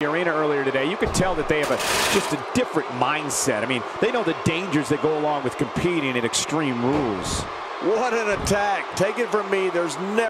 arena earlier today, you could tell that they have just a different mindset. I mean, they know the dangers that go along with competing at Extreme Rules. What an attack. Take it from me, there's never